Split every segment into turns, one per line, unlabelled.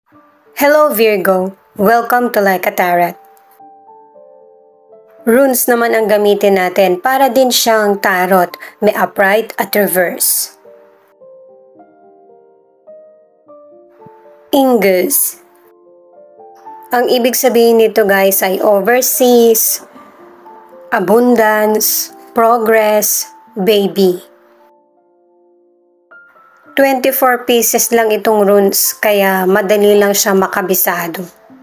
Hello Virgo! Welcome to Like a Tarot. Runes naman ang gamitin natin para din siyang tarot, may upright at reverse. Ingus. Ang ibig sabihin nito guys ay overseas, abundance, progress, baby. 24 pieces lang itong runes kaya madali lang siya makabisado.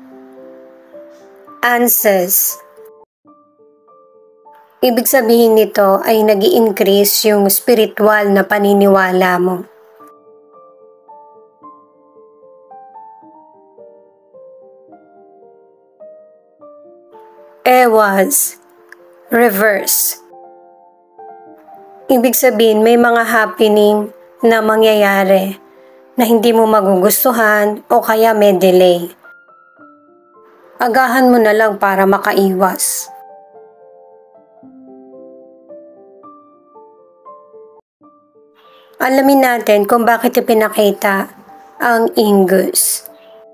Answers. Ibig sabihin nito ay nag-i-increase yung spiritual na paniniwala mo. Ewas. Reverse. Ibig sabihin may mga happening na mangyayari na hindi mo magugustuhan o kaya may delay. Agahan mo na lang para makaiwas. Alamin natin kung bakit ipinakita ang Ingus.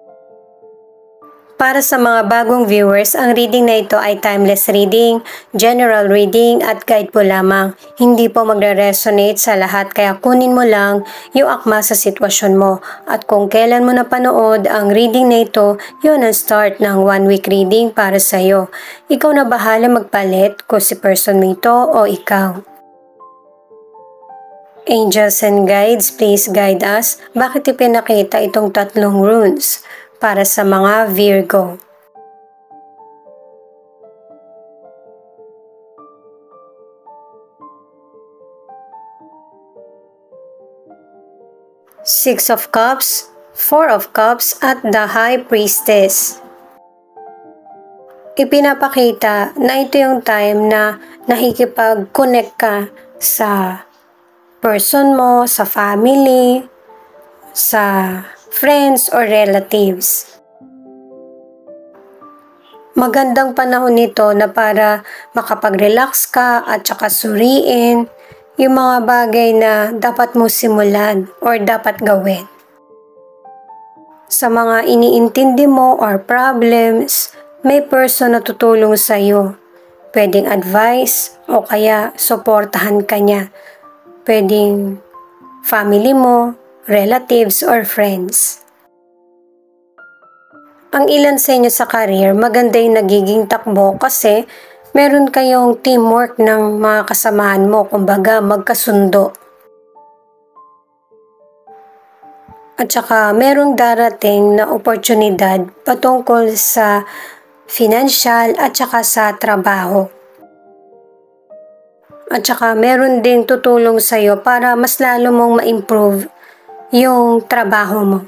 Para sa mga bagong viewers, ang reading na ito ay timeless reading, general reading at guide po lamang. Hindi po magre-resonate sa lahat kaya kunin mo lang yung akma sa sitwasyon mo. At kung kailan mo napanood ang reading na ito, yun ang start ng 1 week reading para sa iyo. Ikaw na bahala magpalit kung si person mo ito o ikaw. Angels and guides, please guide us. Bakit ipinakita itong tatlong runes para sa mga Virgo? Six of Cups, Four of Cups at the High Priestess. Ipinapakita na ito yung time na nakikipag-connect ka sa person mo, sa family, sa friends or relatives. Magandang panahon nito na para makapag-relax ka at saka suriin yung mga bagay na dapat mo simulan or dapat gawin. Sa mga iniintindi mo or problems, may person na tutulong sa iyo. Pwedeng advice o kaya suportahan ka niya. Pwedeng family mo, relatives or friends. Ang ilan sa inyo sa career, maganda yung nagiging takbo kasi meron kayong teamwork ng mga kasamahan mo, kumbaga magkasundo. At saka merong darating na oportunidad patungkol sa financial at saka sa trabaho. At saka meron ding tutulong sa iyo para mas lalo mong ma-improve yung trabaho mo.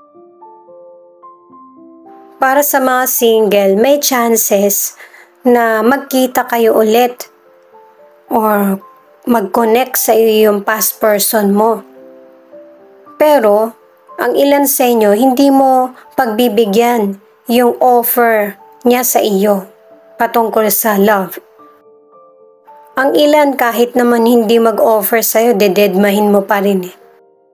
Para sa mga single, may chances na magkita kayo ulit or mag-connect sa iyo yung past person mo. Pero, ang ilan sa inyo, hindi mo pagbibigyan yung offer niya sa iyo patungkol sa love. Ang ilan kahit naman hindi mag-offer sa'yo, dededmahin mo pa rin eh.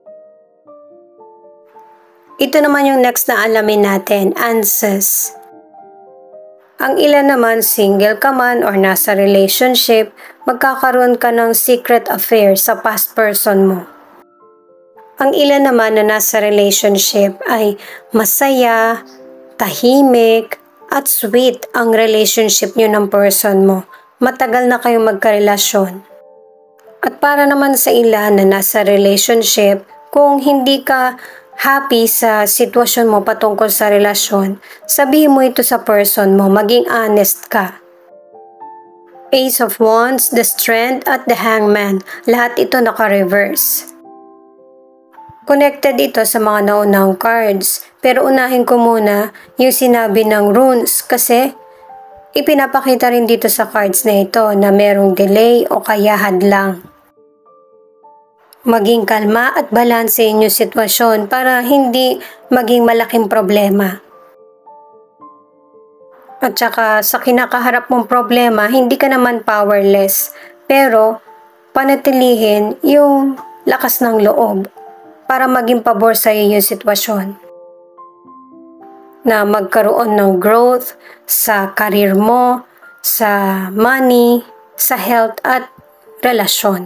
Ito naman yung next na alamin natin, answers. Ang ilan naman single ka man or nasa relationship, magkakaroon ka ng secret affair sa past person mo. Ang ilan naman na nasa relationship ay masaya, tahimik, at sweet ang relationship nyo ng person mo. Matagal na kayong magkarelasyon. At para naman sa ilan na nasa relationship, kung hindi ka happy sa sitwasyon mo patungkol sa relasyon, sabihin mo ito sa person mo, maging honest ka. Ace of Wands, the Strength at the Hangman, lahat ito naka-reverse. Connected ito sa mga naunang cards, pero unahin ko muna yung sinabi ng runes kasi ipinapakita rin dito sa cards na ito na merong delay o kaya hadlang. Maging kalma at balanse yung sitwasyon para hindi maging malaking problema. At saka sa kinakaharap mong problema, hindi ka naman powerless, pero panatilihin yung lakas ng loob para maging pabor sa iyo yung sitwasyon. na magkaroon ng growth sa career mo, sa money, sa health at relasyon.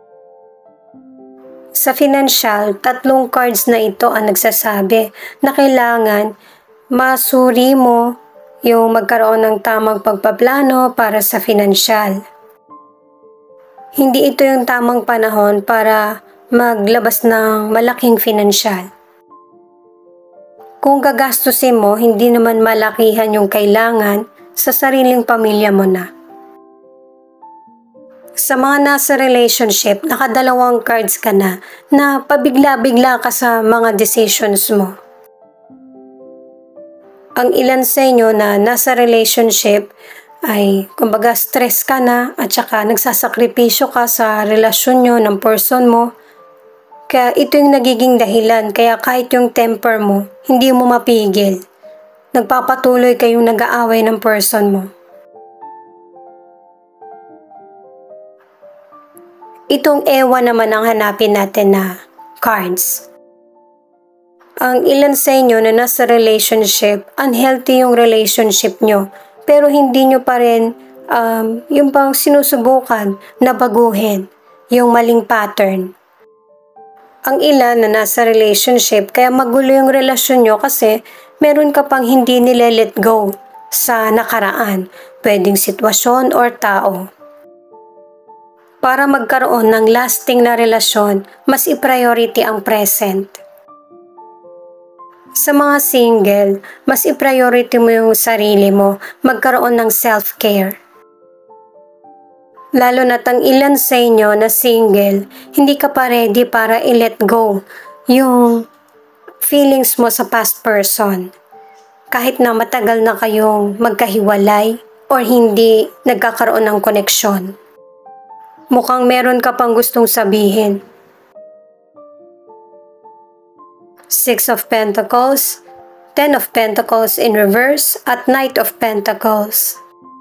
Sa financial, 3 cards na ito ang nagsasabi na kailangan masuri mo yung magkaroon ng tamang pagpaplano para sa financial. Hindi ito yung tamang panahon para maglabas ng malaking financial. Kung gagastusin mo, hindi naman malakihan yung kailangan sa sariling pamilya mo na. Sa mga nasa relationship, nakadalawang cards ka na pabigla-bigla ka sa mga decisions mo. Ang ilan sa inyo na nasa relationship ay kumbaga stress ka na at saka nagsasakripisyo ka sa relasyon nyo ng person mo. Kaya ito yung nagiging dahilan, kaya kahit yung temper mo, hindi mo mapigil. Nagpapatuloy kayong nag-aaway ng person mo. Itong ewa naman ang hanapin natin na cards. Ang ilan sa inyo na nasa relationship, unhealthy yung relationship nyo, pero hindi nyo pa rin yung pang sinusubukan na baguhin yung maling pattern. Ang ilan na nasa relationship, kaya magulo yung relasyon nyo kasi meron ka pang hindi nile-let go sa nakaraan, pwedeng sitwasyon or tao. Para magkaroon ng lasting na relasyon, mas i-priority ang present. Sa mga single, mas i-priority mo yung sarili mo, magkaroon ng self-care. Lalo na't ang ilan sa inyo na single, hindi ka pa ready para i-let go yung feelings mo sa past person. Kahit na matagal na kayong magkahiwalay or hindi nagkakaroon ng koneksyon. Mukhang meron ka pang gustong sabihin. 6 of Pentacles, 10 of Pentacles in reverse, at Knight of Pentacles.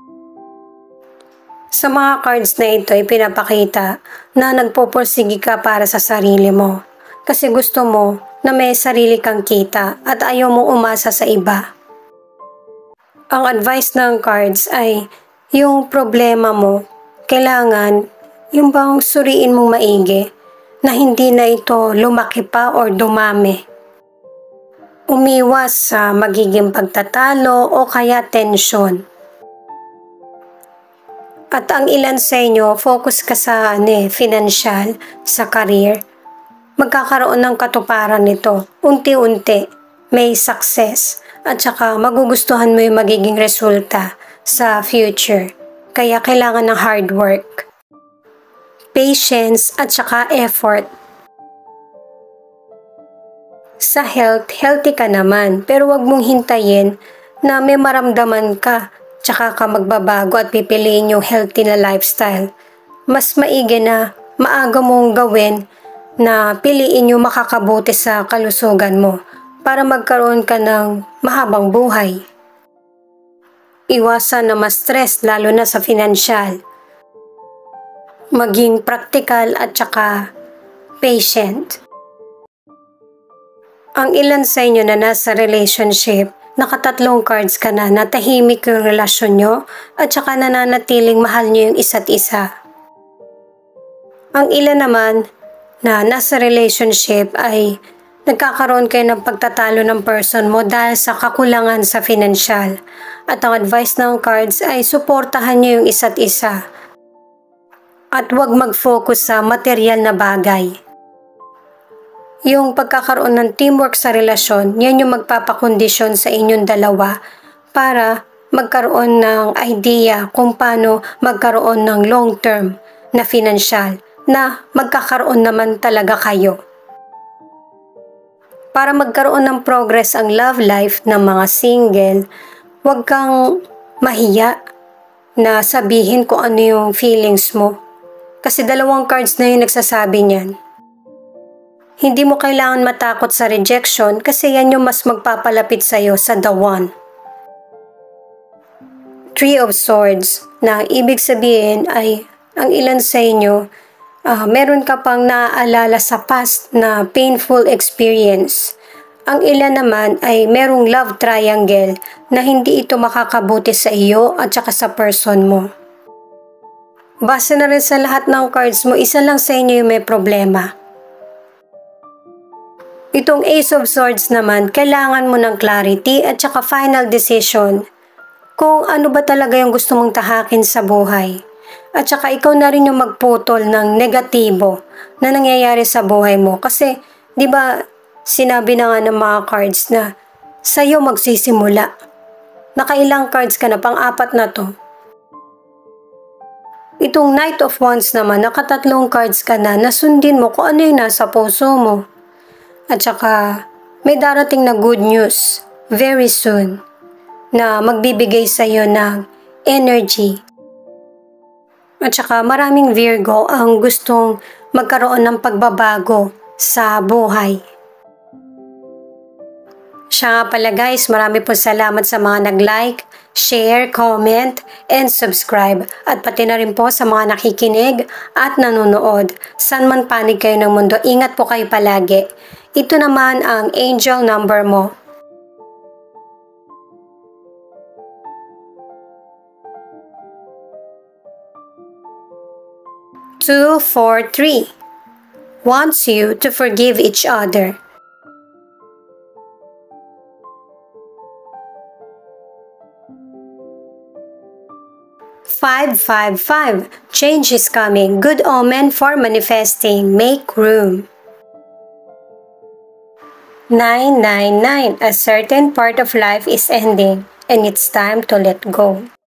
Sa mga cards na ito, ipinapakita na nagpupursige ka para sa sarili mo. Kasi gusto mo na may sarili kang kita at ayaw mo umasa sa iba. Ang advice ng cards ay yung problema mo, kailangan yung bang suriin mong maigi na hindi na ito lumaki pa or dumami. Umiwas sa magiging pagtatalo o kaya tensyon. At ang ilan sa inyo, focus ka sa financial, sa career. Magkakaroon ng katuparan nito. Unti-unti, may success. At saka magugustuhan mo yung magiging resulta sa future. Kaya kailangan ng hard work, patience at saka effort. Sa health, healthy ka naman, pero wag mong hintayin na may maramdaman ka tsaka ka magbabago at pipiliin yung healthy na lifestyle. Mas maigi na maaga mong gawin na piliin yung makakabuti sa kalusugan mo para magkaroon ka ng mahabang buhay. Iwasan na ma-stress lalo na sa financial. Maging practical at saka patient. Ang ilan sa inyo na nasa relationship, nakatatlong cards ka na tahimik yung relasyon nyo at saka nananatiling mahal nyo yung isa't isa. Ang ilan naman na nasa relationship ay nagkakaroon kayo ng pagtatalo ng person mo dahil sa kakulangan sa financial. At ang advice ng cards ay suportahan nyo yung isa't isa. At huwag mag-focus sa material na bagay. Yung pagkakaroon ng teamwork sa relasyon, yan yung magpapakondisyon sa inyong dalawa para magkaroon ng idea kung paano magkaroon ng long-term na financial na magkakaroon naman talaga kayo. Para magkaroon ng progress ang love life ng mga single, huwag kang mahiya na sabihin kung ano yung feelings mo. Kasi dalawang cards na yung nagsasabi niyan. Hindi mo kailangan matakot sa rejection kasi yan yung mas magpapalapit sa'yo sa the one. 3 of Swords na ibig sabihin ay ang ilan sa inyo, meron ka pang naaalala sa past na painful experience. Ang ilan naman ay merong love triangle na hindi ito makakabuti sa iyo at saka sa person mo. Base na rin sa lahat ng cards mo, isa lang sa inyo yung may problema. Itong Ace of Swords naman, kailangan mo ng clarity at saka final decision kung ano ba talaga yung gusto mong tahakin sa buhay. At saka ikaw na rin yung magputol ng negatibo na nangyayari sa buhay mo. Kasi, di ba, sinabi na nga ng mga cards na sa'yo magsisimula. Nakailang cards ka na, pang-apat na to. Itong Knight of Wands naman, nakatatlong cards ka na, nasundin mo kung ano yung nasa puso mo. At saka, may darating na good news very soon na magbibigay sa'yo ng energy. At saka, maraming Virgo ang gustong magkaroon ng pagbabago sa buhay. Siya nga pala guys, marami po salamat sa mga nag-like, share, comment, and subscribe. At pati na rin po sa mga nakikinig at nanonood. San man panig kayo ng mundo, ingat po kayo palagi. Ito naman ang angel number mo. Two, 4, 3 wants you to forgive each other. 555. Change is coming. Good omen for manifesting. Make room. 999. A certain part of life is ending and it's time to let go.